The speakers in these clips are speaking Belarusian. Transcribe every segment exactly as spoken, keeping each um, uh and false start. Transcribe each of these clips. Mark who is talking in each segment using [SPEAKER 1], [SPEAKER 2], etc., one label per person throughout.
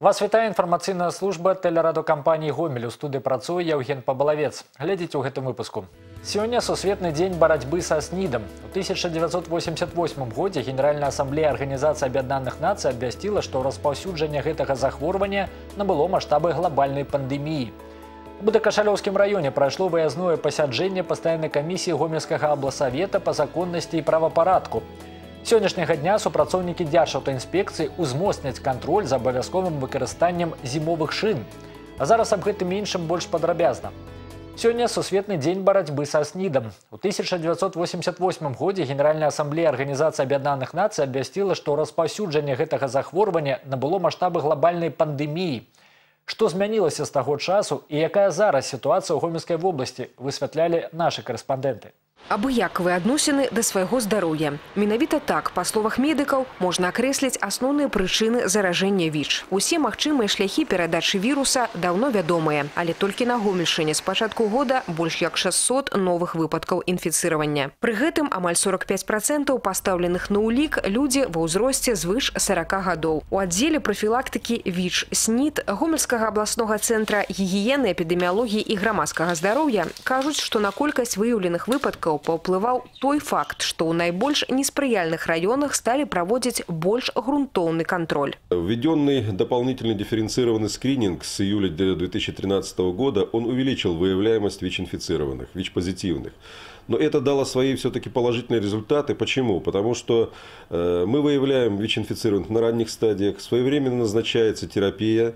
[SPEAKER 1] Вас вітае інфармацыйная служба тэлерадыёкампаніі «Гомель». У студыі працуе Евген Пабалавец. Глядзіце ў гэтым выпуску. Сёння сусветны дзень барацьбы са снідам. У тысяча девятьсот восемьдесят восьмым годзе Генеральная асамблея Арганізацыі Аб'яднаных Нацый абвясціла, што распаўсюджанне гэтага захворвання набыло маштабы глобальнай пандэміі. У Будакашалёўскім раёне прайшло выязное пасяджэнне пастаяннай камісіі Гомельскага абласавета па законнасці і правапарадку. Сённяшняга дня супрацоўнікі Дзяржаўтаінспекцыі узмоцняць кантроль за абавязковым выкарыстаннем зімовых шын. А зараз аб гэтым іншым больш падрабязна. Сёння сусветны дзень барацьбы са снідам. У тысяча девятьсот восемьдесят восьмым годзе Генеральная асамблея Арганізацыі Аб'яднаных Нацый абвясціла, што распаўсюджанне гэтага захворвання набыло маштабы глобальнай пандэміі. Што змянілася з таго часу і якая зараз сітуацыя ў Гомельскай вобласці, высвятлялі нашы карэспандэнты.
[SPEAKER 2] Абыякавыя адносіны да свайго здароўя. Менавіта так, па словах медыкаў, можна акрэсліць асноўныя прычыны заражэння ВІЧ. Усе магчымыя шляхі перадачы віруса даўно вядомыя, але толькі на Гомельшчыне з пачатку года больш як шэсцьсот новых выпадкаў інфіцыравання. Пры гэтым амаль сорок пять процентаў пастаўленых на ўлік людзі ва ўзросце звыш сорока гадоў. У аддзеле прафілактыкі ВІЧ СНІД Гомельскага абласнога цэнтра гігіены, эпідэміялогіі і грамадскага здароўя кажуць, што на колькасць выяўленых выпадкаў паўплываў той факт, што ў найбольш неспрыяльных раёнах сталі праводзіць больш грунтоўны контроль.
[SPEAKER 3] Введенный дополнительный дифференцированный скрининг с июля две тысячи тринадцатого года, он увеличил выявляемость ВИЧ-инфицированных, ВИЧ-позитивных. Но это дало свои все-таки положительные результаты. Почему? Потому что э, мы выявляем ВИЧ-инфицированных на ранних стадиях, своевременно назначается терапия,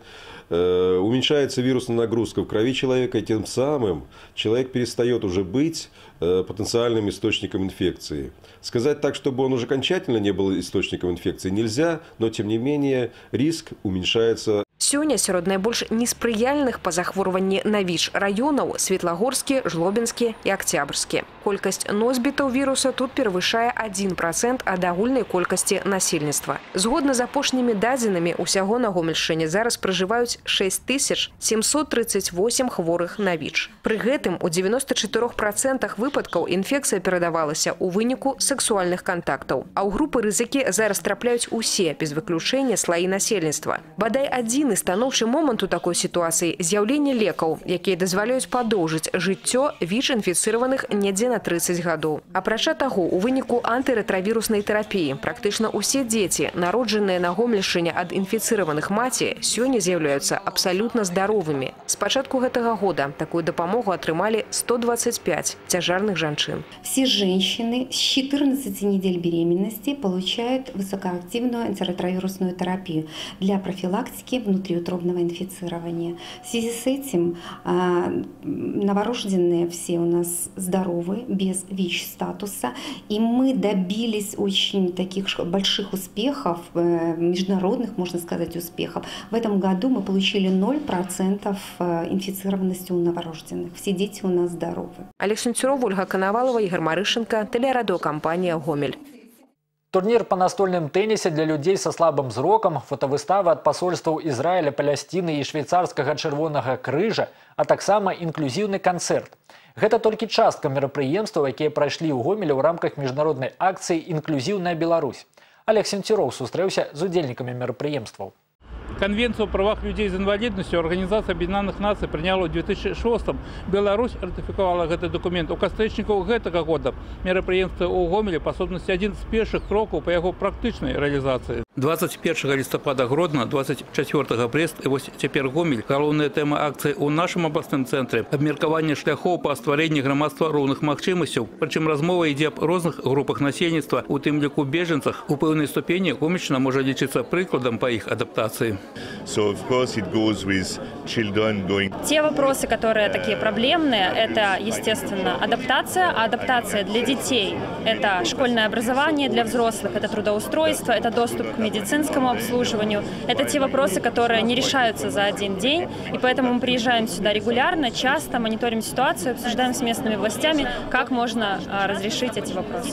[SPEAKER 3] э, уменьшается вирусная нагрузка в крови человека, и тем самым человек перестает уже быть э, потенциальным источником инфекции. Сказать так, чтобы он уже окончательно не был источником инфекции, нельзя, но тем не менее риск уменьшается.
[SPEAKER 2] Сёння сярод найбольш неспрыяльных па захворванні на ВІЧ раёнаў Светлагорскі, Жлобінскі і Акцябрскі. Колькасць носьбітаў віруса тут перавышае адзін працэнт ад агульнай колькасці насельніцтва. Згодна з апошнімі дадзенымі, усяго на Гомельшчыне зараз пражываюць шэсць тысяч семьсот тридцать восемь хворых на ВІЧ. Пры гэтым у девяноста чатырох процентах выпадкаў інфекцыя перадавалася ў выніку сексуальных кантактаў. А ў групы рызыкі зараз трапляюць усе, без выключэння слаі насельніцтва. Бадай адзін станоўчы момант у такой сітуацыі з'яўленне лекаў, якія дазваляюць падоўжыць жыццё ВІЧ-інфіцыраваных недзе на тридцать гадоў. Апрача таго, у выніку антыретравіруснай тэрапіі практычна ўсе дзеці, народжаныя на Гомельшчыне ад інфіцыраваных маці, сёння з'яўляюцца абсалютна здаровымі. З пачатку гэтага года такую дапамогу атрымалі сто двадцать пять цяжарных жанчын.
[SPEAKER 4] Все женщины с четырнадцати недель беременности получают высокоактивную антиретровирусную терапию для профилактики внутриутробного инфицирования. В связи с этим э, новорожденные все у нас здоровы, без ВИЧ-статуса, и мы добились очень таких больших успехов, э, международных, можно сказать, успехов. В этом году мы получили ноль процентов инфицированности у новорожденных. Все дети у нас здоровы.
[SPEAKER 2] Олег Шенцюров, Ольга Коновалова, Игорь Марышенко, телерадиокомпания «Гомель».
[SPEAKER 1] Турнір па настольным тэнісе для людзей са слабым зрокам, фотавыставы ад пасольстваў Ізраіля, Палясціны і швейцарскага чырвонага крыжа, а таксама інклюзіўны канцэрт. Гэта толькі частка мерапрыемстваў, якія прайшлі ў Гомелі ў рамках міжнароднай акцыі «Інклюзіўная Беларусь». Олег Сенцюроў сустрэўся з удзельнікамі мерапрыемстваў.
[SPEAKER 5] Конвенцию о правах людей с инвалидностью Организация Объединенных Наций приняла в две тысячи шестом. Беларусь ратификовала этот документ. У кастрычников этого года мероприятие у Гомелі по сутнасці один з першых крокаў по его практычнай реализации. двадцать первого листопада Гродно, двадцать четвёртого Брест и вот теперь Гомель. Головная тема акции у нашем областном центре – обмеркование шляхов по створению громадства ровных махчимостей. Причем размова идет об разных группах насельництва, у тем лику беженцах. У певной ступени Гомельщина может лечиться прикладом по их адаптации.
[SPEAKER 6] So, of course, it goes with children going...
[SPEAKER 7] Те вопросы, которые такие проблемные, это, естественно, адаптация. А адаптация для детей – это школьное образование, для взрослых – это трудоустройство, это доступ к медицинскому обслуживанию. Это те вопросы, которые не решаются за один день. И поэтому мы приезжаем сюда регулярно, часто, мониторим ситуацию, обсуждаем с местными властями, как можно разрешить эти вопросы.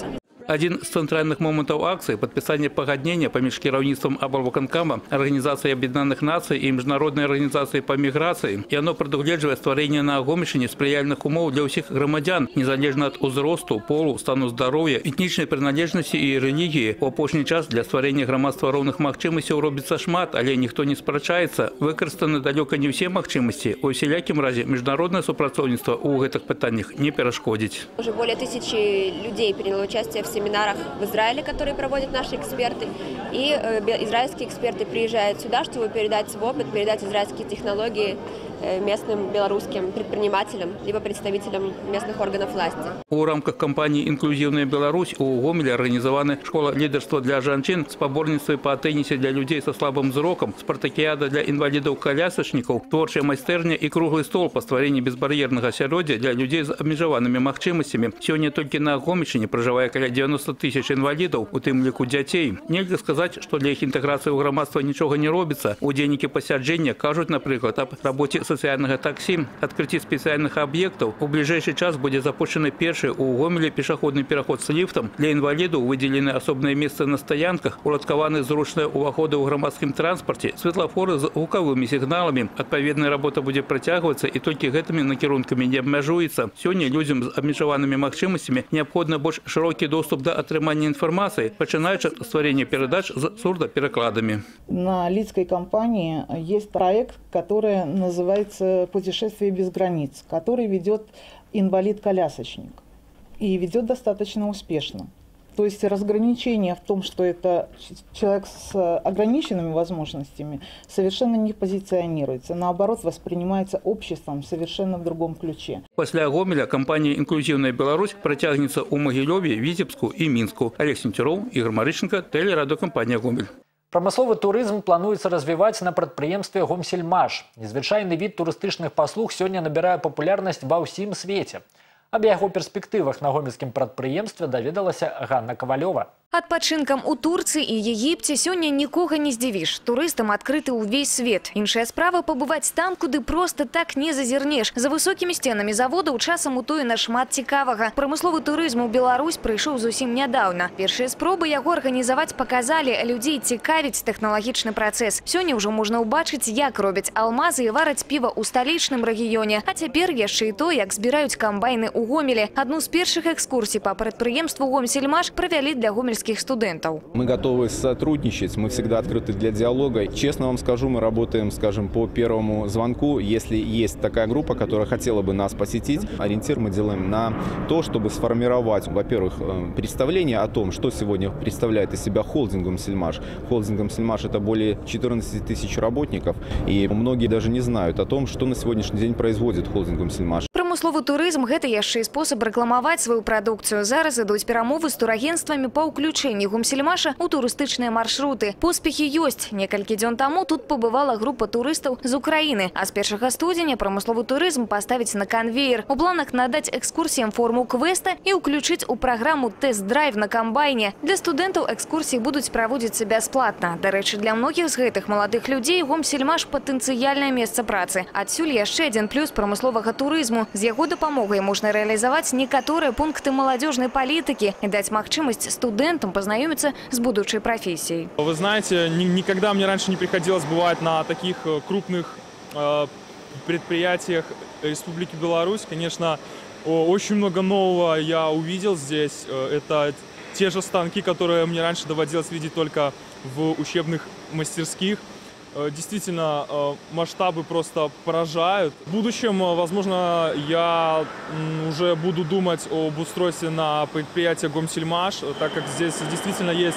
[SPEAKER 5] Один з центральных моментов акции – подписание погоднения поміж кіраўніцтвом облвыканкама, Организации Объединенных Наций и Международной организации по миграции. И оно предугледживает створение на Гомельщине сприяльных умов для всех громадян, незалежно от узросту, полу, стану здоровья, этничной принадлежности и религии. У апошні час для створения громадства ровных магчымасцяў робіцца шмат, але никто не спрачаецца. Выкарыстаны далеко не все магчымасці. У усялякім разе международное супрацоўніцтва у гэтых пытаннях не перашкодзіць.
[SPEAKER 8] Уже более тысячи людей приняло участие в семинарах в Израиле, которые проводят наши эксперты. И э, израильские эксперты приезжают сюда, чтобы передать свой опыт, передать израильские технологии местным белорусским предпринимателям, либо представителям местных органов власти.
[SPEAKER 5] У рамках кампании «Инклюзивная Беларусь» у Гомеля организованы школа лидерства для женщин, спаборніцтвы по теннисе для людей со слабым зроком, спартакиада для инвалидов-колясочников, творчая майстерня и круглый стол по створению безбарьерного асяроддзя для людей с обмежаванными магчымасцямі. Сегодня только на Гомельщине проживает около девяноста тысяч инвалидов, у тым ліку дзяцей. Нельзя сказать, что для их интеграции в громадство ничего не робится. Удзельники пасяджэння кажут, например, об работе социального такси, открытии специальных объектов. У ближайший час будет запущен первый у Гомеле пешеходный переход с лифтом. Для инвалидов выделены особное место на стоянках, уладкаваны зручные уваходы в громадском транспорте, светлофоры с звуковыми сигналами. Отповедная работа будет протягиваться и только этими накерунками не обмежуется. Сегодня людям с обмежованными магчымасцямі необходимо больше широкий доступ до отрымания информации, начинаючи от створения передач с сурдоперекладами.
[SPEAKER 9] На Лидской компании есть проект, который называется «Путешествие без границ», который ведет инвалид-колясочник. И ведет достаточно успешно. То есть разграничение в том, что это человек с ограниченными возможностями, совершенно не позиционируется. Наоборот, воспринимается обществом совершенно в другом ключе.
[SPEAKER 5] После Гомеля компания «Инклюзивная Беларусь» протягнется у Могилеве, Витебску и Минску. Олег Сентеров, Игорь Марышенко, телерадиокомпания «Гомель».
[SPEAKER 1] Прамысловы турызм плануецца развіваць на прадпрыемстве «Гомсельмаш». Незвычайны від турыстычных паслуг сёння набірае папулярнасць ва ўсім свеце. Аб яго перспектывах на гомельскім прадпрыемстве даведалася Ганна Ковалёва.
[SPEAKER 10] Адпачынкам у Турции и Египте сегодня никого не здивишь. Туристам открыты увесь свет. Іншая справа побывать там, куды просто так не зазернешь. За высокими стенами завода у часам утоена шмат цікавага. Прамысловы турызм у Беларусь прыйшоў зусім нядаўна. Першыя спробы яго арганізаваць показалі, людзей цікавіць тэхналагічны працэс. Сёння ўжо можна ўбачыць, як робяць алмазы і вараць піва ў сталічным рэгіёне. А цяпер яшчэ і то, як збіраюць камбайны ў Гомеле. Одну з першых экскурсій по прадпрыемству «Гомсельмаш» провели для гомельских студентов.
[SPEAKER 11] Мы готовы сотрудничать, мы всегда открыты для диалога. Честно вам скажу, мы работаем, скажем, по первому звонку. Если есть такая группа, которая хотела бы нас посетить, ориентир мы делаем на то, чтобы сформировать, во-первых, представление о том, что сегодня представляет из себя холдинг «Гомсельмаш». Холдинг «Гомсельмаш» — это более четырнадцати тысяч работников, и многие даже не знают о том, что на сегодняшний день производит холдинг «Гомсельмаш».
[SPEAKER 10] Прамысловы турызм – гэта яшчэ і спосаб рэкламаваць сваю прадукцыю. Зараз ідуць перамовы з турагенцтвамі па ўключэнні «Гомсельмаша» у турыстычныя маршруты. Поспехі ёсць. Некалькі дзён таму тут побывала група турыстаў з Украіны. А з першага студзеня прамысловы турызм паставіць на канвеер. У планах надаць экскурсіям форму квеста і ўключыць у праграму тэст-драйв на камбайне. Для студэнтаў экскурсіі будуць праводзіцца бясплатна. Дарэчы, для многіх з гэтых маладых людзей «Гомсельмаш» – патэнцыяльнае месца працы. Адсюль яшчэ адзін плюс прамысловага турызму. З яго дапамогай можна рэалізаваць некаторыя пункты маладзёжнай палітыкі і даць магчымасць студэнтам познакомиться с будущей профессией.
[SPEAKER 12] Вы знаете, никогда мне раньше не приходилось бывать на таких крупных э, предприятиях Республики Беларусь. Конечно, очень много нового я увидел здесь. Это те же станки, которые мне раньше доводилось видеть только в учебных мастерских. Действительно, масштабы просто поражают. В будущем, возможно, я уже буду думать об устройстве на предприятие «Гомсельмаш», так как здесь действительно есть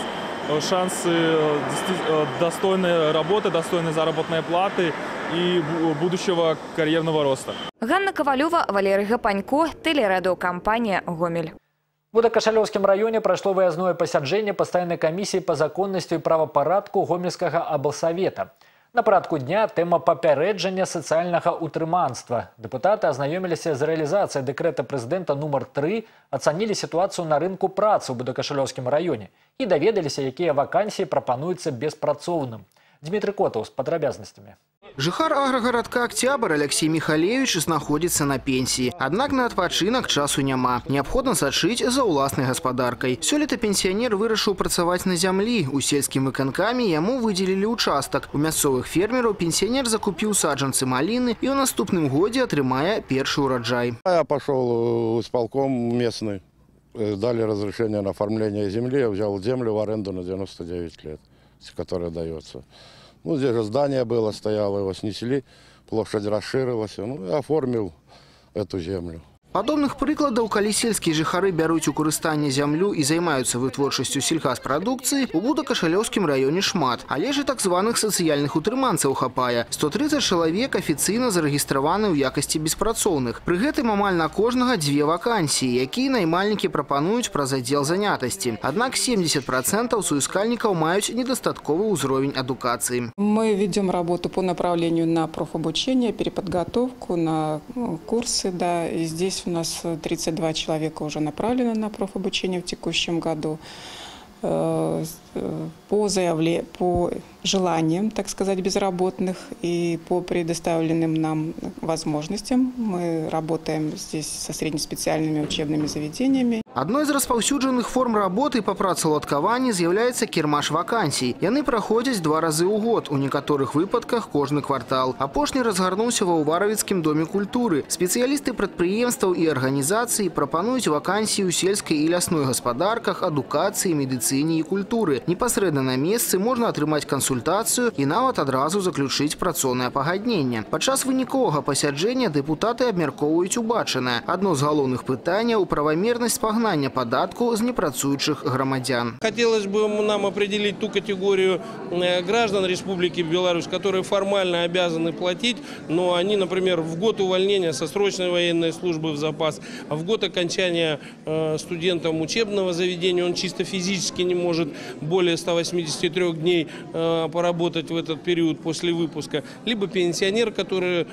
[SPEAKER 12] шансы достойной работы, достойной заработной платы и будущего карьерного роста.
[SPEAKER 10] Ганна Ковалёва, Валерий Гапанько, телерадиокомпания «Гомель».
[SPEAKER 1] В Будакашалёўскім раёне прайшло выязное пасяджэнне пастаяннай камісіі па законнасці і правапарадку гомельскага аблсавета. На парадку дня тэма папярэджання сацыяльнага утрыманства. Дэпутаты азнаёміліся з рэалізацыяй дэкрэта прэзідэнта нумар тры, ацанілі сітуацыю на рынку працы ў Будакашалёўскім раёне і даведаліся, якія вакансіі прапануюцца беспрацоўным. Дмітрий Котаў з падрабязнасцямі.
[SPEAKER 13] Жыхар аграгарадка Октябрь Алексей Михалевич знаходится на пенсии. Однако на адпачынак часу няма. Необходимо сачыць за ўласнай гаспадаркай. Сёлета пенсионер вырашыў працаваць на зямлі. У сельскім выканкаме яму выделили участок. У мясцовых фермеров пенсионер закупил саджанцы малины и в наступным годзе атрымае першы ураджай.
[SPEAKER 14] Я пошел в исполком местный. Дали разрешение на оформление земли. Я взял землю в аренду на девяносто девять лет, которая дается. Ну, здесь же здание было, стояло, его снесли, площадь расширилась, ну, и оформил эту землю.
[SPEAKER 13] Падобных прыкладаў, калі сельскія жыхары бяруць у карыстанне зямлю і займаюцца вытворчасцю сельхазпрадукцыі, у Будакашалёўскім раёне шмат, але ж і так званых сацыяльных утрыманцаў хапае. сто тридцать чалавек афіцыйна зарэгістраваны ў якасці беспрацоўных. Пры гэтым амаль на кожнага дзве вакансіі, якія наймальнікі прапануюць праз аддзел занятасці. Аднак семьдесят процентов суіскальнікаў маюць недастатковы ўзровень адукацыі.
[SPEAKER 15] Мы ведем работу по направлению на профобучение, переподготовку, на курсы, да, и здесь у нас тридцать два человека уже направлено на профобучение в текущем году. По заявлению, по желаниям, так сказать, безработных и по предоставленным нам возможностям мы работаем здесь со среднеспециальными учебными заведениями.
[SPEAKER 13] Одной из распаўсюджаных форм работы по працаўладкаванні з'яўляецца кірмаш вакансій. Яны праходзяць два разы ў год, у некаторых выпадках кожны квартал. Апошні разгарнуўся ва Ўваравіцкім доме культуры. Спецыялісты прадпрыемстваў і арганізацый прапануюць вакансіі ў сельскай і лясной гаспадарках, адукацыі, медыцыне і культуры. Непасрэдна на месцы можна атрымаць кансультацыю і нават адразу заключыць працоўнае пагадненне. Падчас выніковага пасяджэння дэпутаты абмяркоўваюць убачанае. Адно з галоўных пытанняў – правамернасць пагнання падатку з непрацуючых грамадзян.
[SPEAKER 16] Хотелось бы нам определить ту категорию граждан Республики Беларусь, которые формально обязаны платить, но они, например, в год увольнения со срочной военной службы в запас, а в год окончания студентом учебного заведения он чисто физически не может более ста восьмидесяти трёх дней э, поработать в этот период после выпуска, либо пенсионер, который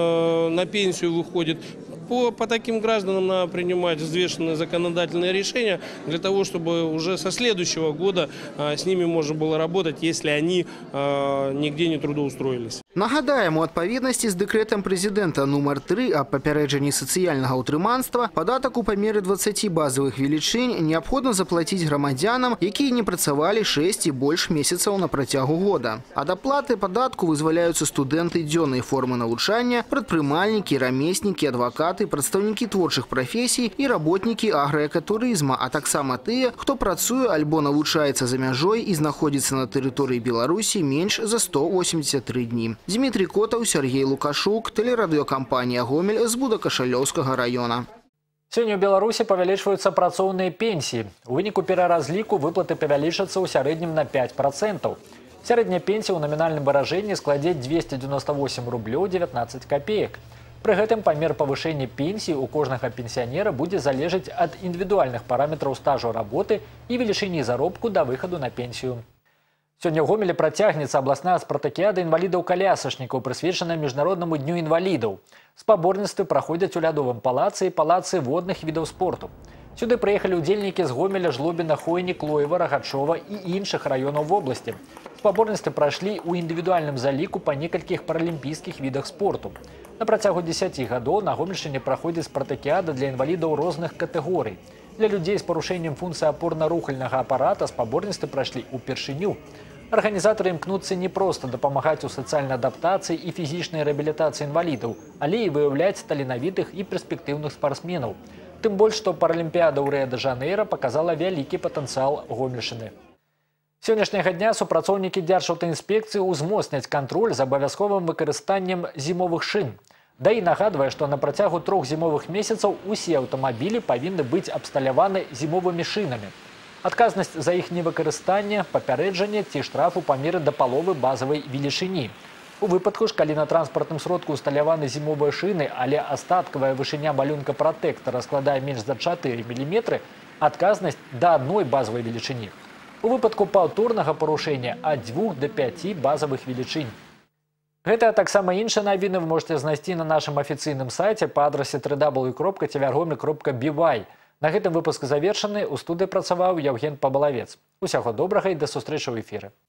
[SPEAKER 16] э, на пенсию выходит. По, по таким гражданам надо принимать взвешенные законодательные решения для того, чтобы уже со следующего года э, с ними можно было работать, если они э, нигде не трудоустроились.
[SPEAKER 13] Нагадаем, у адпаведнасці з дэкрэтам прэзідэнта нумар тры аб папярэджанні сацыяльнага ўтрыманства падатак у памеры дваццаці базавых велічынь неабходна заплаціць грамадзянам, якія не працавалі шэсць і больш месяцаў на працягу года. Ад аплаты падатку вызваляюцца студэнты дзённай формы навучання, прадпрымальнікі, рамеснікі, адвакаты, прадстаўнікі творчых прафесій і работнікі аграэкатурызма, а таксама тыя, хто працуе альбо навучаецца за мяжой і знаходзіцца на тэрыторыі Беларусі менш за сто восемьдесят три дні. Дмитрий Котов, Сергей Лукашук, телерадиокомпания «Гомель» з Будакашалёўскага района.
[SPEAKER 1] Сёння ў Беларусі павялічваюцца працоўныя пенсіі. У выніку пераразліку выплаты павялічацца ў сярэднім на пять процентов. Сярэдняя пенсія ў намінальным выражэнні складзе двести девяносто восемь рублёў девятнадцать копеек. Пры гэтым памер павышэння пенсіі у кожнага пенсіянера будзе залежаць ад індывідуальных параметраў стажу работы і велічыні заробку да выхаду на пенсію. Сёння ў Гомелі працягнецца абласная спартакіяда інвалідаў-калясачнікаў, прысвечаная міжнароднаму дню інвалідаў. Спаборніцтвы праходзяць у лядовым палацы і палацы водных відаў спорту. Сюды прыехалі ўдзельнікі з Гомеля, Жлобіна, Хойні, Клоева, Рагачова і іншых раёнаў вобласці. Спаборніцтвы прайшлі ў індывідуальным заліку па некалькіх паралімпійскіх відах спорту. На працягу дзесяці гадоў на Гомельшчыне праходзіць спартакіяда для інвалідаў розных катэгорый. Для людзей з парушэннем функцыі апорна-рухальнага апарата спаборніцтвы прайшлі ўпершыню. Арганізатары імкнуцца не проста дапамагаць у сацыяльнай адаптацыі і фізічнай рэабілітацыі інвалідаў, але і выяўляць таленавітых і перспектыўных спартсменаў. Тым больш, што паралімпіяда ў Рыа-дэ-Жанэйра паказала вялікі патэнцыял Гомельшчыны. Сённяшняга дня супрацоўнікі Дзяржаўтаінспекцыі ўзмоцняць кантроль за абавязковым выкарыстаннем зімовых шын. Да і нагадвае, што на працягу трох зімовых месяцаў усе аўтамабілі павінны быць абсталяваны зімовымі шынамі. Адказнасць за іх невыкарыстанне, папярэджанне ці штраф у памеры да паловы базавай велічыні. У выпадку ж, калі на транспартным сродку усталяваны зімовыя шыны, але астаткавая вышыня малюнка пратэктара складае менш за чатыры міліметры, адказнасць да адной базавай велічыні. У выпадку паўторнага парушэння ад дзвюх да пяці базавых велічынь. Гэта таксама іншыя навіны вы можете знайсці на нашым афіцыйным сайце па адрасе тры дабл ю кропка цівергомель кропка бі вай. На гэтым выпуск завершаны. У студыі працаваў Яўген Пабалавец. Усяго добрага і да сустрэчы ў эфіры.